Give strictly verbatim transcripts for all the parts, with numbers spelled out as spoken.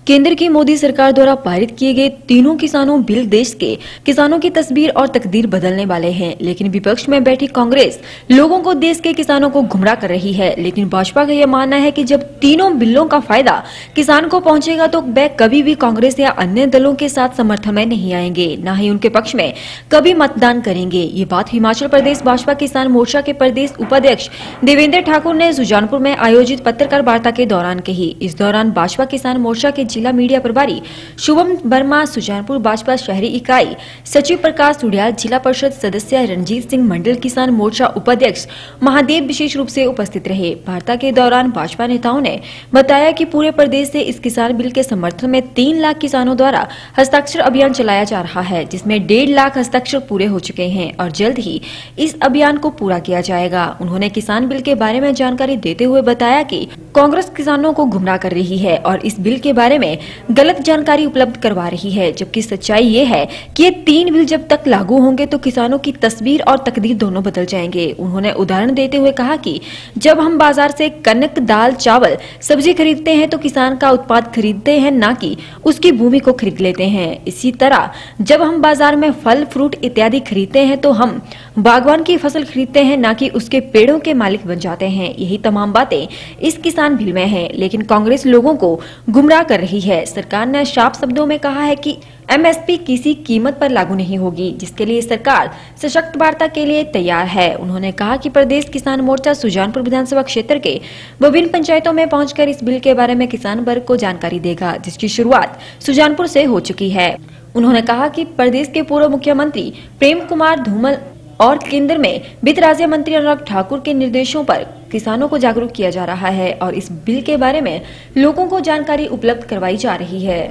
केंद्र की मोदी सरकार द्वारा पारित किए गए तीनों किसानों बिल देश के किसानों की तस्वीर और तकदीर बदलने वाले हैं, लेकिन विपक्ष में बैठी कांग्रेस लोगों को देश के किसानों को गुमराह कर रही है। लेकिन भाजपा का यह मानना है कि जब तीनों बिलों का फायदा किसान को पहुंचेगा तो वे कभी भी कांग्रेस या अन्य दलों के साथ समर्थन में नहीं आएंगे, न ही उनके पक्ष में कभी मतदान करेंगे। ये बात हिमाचल प्रदेश भाजपा किसान मोर्चा के प्रदेश उपाध्यक्ष देवेंद्र ठाकुर ने सुजानपुर में आयोजित पत्रकार वार्ता के दौरान कही। इस दौरान भाजपा किसान मोर्चा के जिला मीडिया प्रभारी शुभम वर्मा, सुजानपुर भाजपा शहरी इकाई सचिव प्रकाश उड़ियाल, जिला परिषद सदस्य रंजीत सिंह, मंडल किसान मोर्चा उपाध्यक्ष महादेव विशेष रूप से उपस्थित रहे। वार्ता के दौरान भाजपा नेताओं ने बताया कि पूरे प्रदेश से इस किसान बिल के समर्थन में तीन लाख किसानों द्वारा हस्ताक्षर अभियान चलाया जा रहा है, जिसमें डेढ़ लाख हस्ताक्षर पूरे हो चुके हैं और जल्द ही इस अभियान को पूरा किया जाएगा। उन्होंने किसान बिल के बारे में जानकारी देते हुए बताया कि कांग्रेस किसानों को गुमराह कर रही है और इस बिल के बारे में गलत जानकारी उपलब्ध करवा रही है, जबकि सच्चाई ये है कि ये तीन बिल जब तक लागू होंगे तो किसानों की तस्वीर और तकदीर दोनों बदल जाएंगे। उन्होंने उदाहरण देते हुए कहा कि जब हम बाजार से कनक, दाल, चावल, सब्जी खरीदते हैं तो किसान का उत्पाद खरीदते हैं, न कि उसकी भूमि को खरीद लेते हैं। इसी तरह जब हम बाजार में फल, फ्रूट इत्यादि खरीदते हैं तो हम बागवान की फसल खरीदते हैं, न कि उसके पेड़ों के मालिक बन जाते हैं। यही तमाम बातें इस किसान बिल में है, लेकिन कांग्रेस लोगों को गुमराह कर रही है। सरकार ने साफ शब्दों में कहा है कि एमएसपी किसी कीमत पर लागू नहीं होगी, जिसके लिए सरकार सशक्त वार्ता के लिए तैयार है। उन्होंने कहा कि प्रदेश किसान मोर्चा सुजानपुर विधानसभा क्षेत्र के विभिन्न पंचायतों में पहुंचकर इस बिल के बारे में किसान वर्ग को जानकारी देगा, जिसकी शुरुआत सुजानपुर से हो चुकी है। उन्होंने कहा कि प्रदेश के पूर्व मुख्यमंत्री प्रेम कुमार धूमल और केंद्र में वित्त राज्य मंत्री अनुराग ठाकुर के निर्देशों पर किसानों को जागरूक किया जा रहा है और इस बिल के बारे में लोगों को जानकारी उपलब्ध करवाई जा रही है।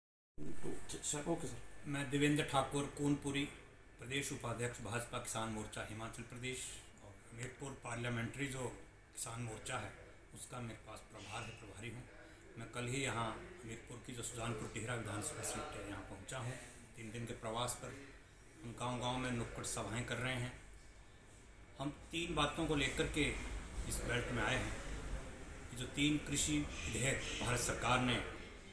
मैं देवेंद्र ठाकुर, कूनपुरी, प्रदेश उपाध्यक्ष भाजपा किसान मोर्चा हिमाचल प्रदेश और हमीरपुर पार्लियामेंट्री जो किसान मोर्चा है उसका मेरे पास प्रभार है, प्रभारी हूँ। मैं कल ही यहाँ हमीरपुर की जो सुजानपुर टिहरा विधानसभा सीट है यहाँ पहुँचा हूँ तीन दिन के प्रवास पर। हम गांव-गांव में नुक्कड़ सभाएं कर रहे हैं। हम तीन बातों को लेकर के इस बेल्ट में आए हैं कि जो तीन कृषि विधेयक भारत सरकार ने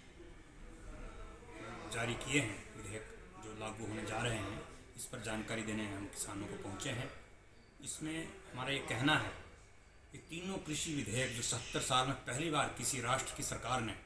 जारी किए हैं, विधेयक जो लागू होने जा रहे हैं, इस पर जानकारी देने हम किसानों को पहुंचे हैं। इसमें हमारा ये कहना है कि तीनों कृषि विधेयक जो सत्तर साल में पहली बार किसी राष्ट्र की सरकार ने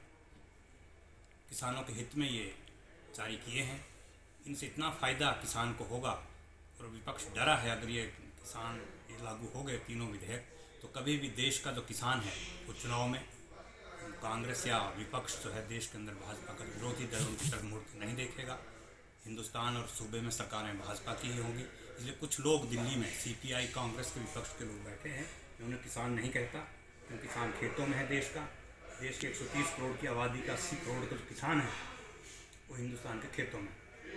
किसानों के हित में ये जारी किए हैं, इनसे इतना फ़ायदा किसान को होगा और विपक्ष डरा है अगर ये किसान ये लागू हो गए तीनों विधेयक तो कभी भी देश का जो किसान है वो चुनाव में कांग्रेस या विपक्ष जो है देश के अंदर भाजपा का विरोधी दल उनकी तरफ मुड़कर नहीं देखेगा। हिंदुस्तान और सूबे में सरकारें भाजपा की ही होंगी। इसलिए कुछ लोग दिल्ली में सीपीआई कांग्रेस के विपक्ष के लोग बैठे हैं, उन्हें किसान नहीं कहता क्योंकि किसान खेतों में है। देश का देश के एक सौ तीस करोड़ की आबादी का अस्सी करोड़ का जो किसान है वो हिंदुस्तान के खेतों में।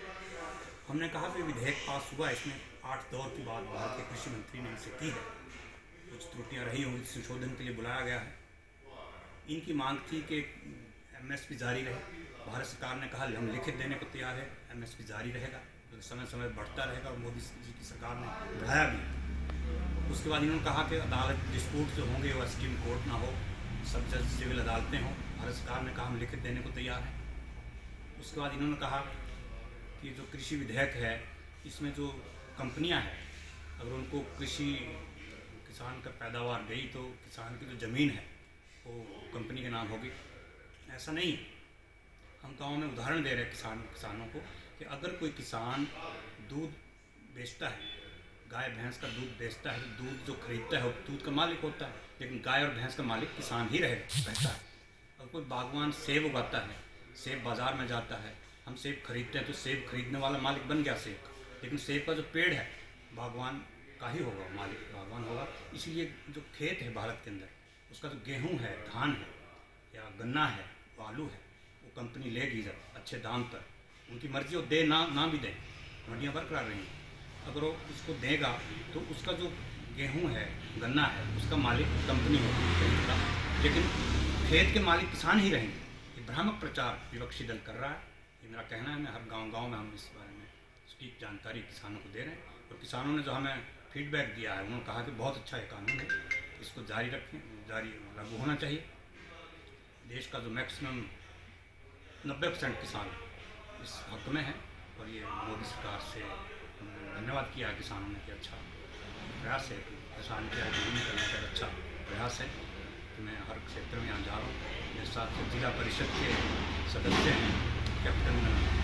हमने कहा कि विधेयक पास हुआ, इसमें आठ दौर की बात भारत के कृषि मंत्री ने इनसे की है, कुछ त्रुटियां रही होंगी, संशोधन के लिए बुलाया गया है। इनकी मांग थी कि एमएसपी जारी रहे। भारत सरकार ने कहा हम लिखित देने को तैयार है, एमएसपी जारी रहेगा, तो समय समय बढ़ता रहेगा और मोदी जी की सरकार ने बढ़ाया भी। उसके बाद इन्होंने कहा कि अदालत डिस्प्यूट जो होंगे वो सुप्रीम कोर्ट ना हो, सब जज सिविल अदालतें हों। भारत सरकार ने कहा हम लिखित देने को तैयार हैं। उसके बाद इन्होंने कहा कि जो कृषि विधेयक है इसमें जो कंपनियां हैं अगर उनको कृषि किसान का पैदावार गई तो किसान की जो ज़मीन है वो कंपनी के नाम होगी। ऐसा नहीं है। हम गाँव में उदाहरण दे रहे हैं किसान किसानों को कि अगर कोई किसान दूध बेचता है, गाय भैंस का दूध बेचता है, तो दूध जो खरीदता है वो दूध का मालिक होता है, लेकिन गाय और भैंस का मालिक किसान ही रहे रहता है। अगर कोई बागवान सेब उगाता है, सेब बाज़ार में जाता है, हम सेब खरीदते हैं तो सेब खरीदने वाला मालिक बन गया सेब का, लेकिन सेब का जो पेड़ है बागवान का ही होगा, मालिक बागवान होगा। इसलिए जो खेत है भारत के अंदर उसका जो गेहूं है, धान है या गन्ना है, आलू है, वो कंपनी लेगी जब अच्छे दाम पर, उनकी मर्जी वो दे ना ना भी दें, मंडियाँ बरकरार रहेंगी। अगर वो उसको देगा तो उसका जो गेहूं है, गन्ना है, उसका मालिक कंपनी होगी, लेकिन खेत के मालिक किसान ही रहेंगे। ये भ्रामक प्रचार विपक्षी दल कर रहा है, ये मेरा कहना है। मैं हर गांव-गांव में हम इस बारे में सटीक जानकारी किसानों को दे रहे हैं और किसानों ने जो हमें फीडबैक दिया है उन्होंने कहा कि बहुत अच्छा ये कानून है, इसको जारी रखें, जारी लागू होना चाहिए। देश का जो मैक्सिमम नब्बे परसेंट किसान इस हक में हैं और ये मोदी सरकार से धन्यवाद किया है किसानों ने कि अच्छा प्रयास है कि किसान के आजीवन करने का अच्छा प्रयास है। तो मैं हर क्षेत्र में यहाँ जा रहा हूँ। मेरे साथ जिला परिषद के सदस्य हैं कैप्टन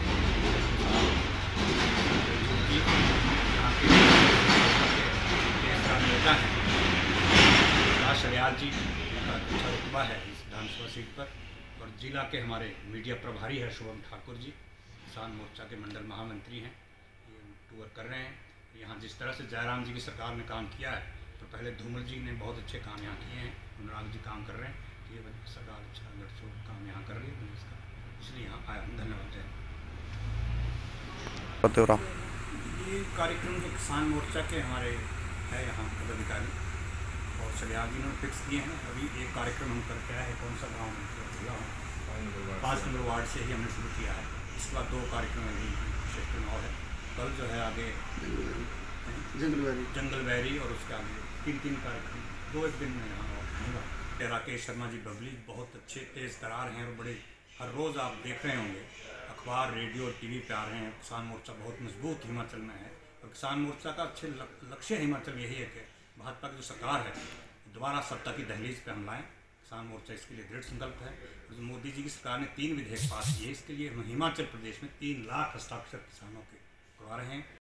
यहाँ के नेता हैं राज शरियाल जी का अच्छा रुतबा है इस विधानसभा सीट पर, और जिला के हमारे मीडिया प्रभारी है शुभम ठाकुर जी, किसान मोर्चा के मंडल महामंत्री हैं, ये टूर कर रहे हैं। यहाँ जिस तरह से जयराम जी की सरकार ने काम किया है, तो पहले धूमल जी ने बहुत अच्छे काम यहाँ किए हैं, अनुराग जी काम कर रहे हैं, तो ये सरकार अच्छा गठजोड़ काम यहाँ कर रही है, इसका इसलिए यहाँ आया हूँ। धन्यवाद। ये कार्यक्रम जो किसान मोर्चा के हमारे है यहाँ पदाधिकारी और शरियाल जी ने फिक्स किए हैं। अभी एक कार्यक्रम हम करके आए हैं, कौन सा गाँव में भूला हूँ, पाँच नंबर वार्ड से ही हमने शुरू किया है। इसके बाद दो कार्यक्रम अभी क्षेत्र में और है। कल जो है आगे जंगलबैरी जंगलबैरी और उसके आगे तीन तीन कार्यक्रम दो एक दिन में यहाँ होगा। राकेश शर्मा जी बबली बहुत अच्छे तेज़ तरार हैं और बड़े हर रोज़ आप देख रहे होंगे अखबार रेडियो और टीवी पे आ रहे हैं। किसान मोर्चा बहुत मजबूत हिमाचल में है और किसान मोर्चा का अच्छे लक्ष्य हिमाचल यही है कि भाजपा की जो सरकार है दोबारा सत्ता की दहलीज पे हम लाएँ। किसान मोर्चा इसके लिए दृढ़ संकल्प है। और मोदी जी की सरकार ने तीन विधेयक पास किए, इसके लिए हम हिमाचल प्रदेश में तीन लाख हस्ताक्षर किसानों के करवा रहे हैं।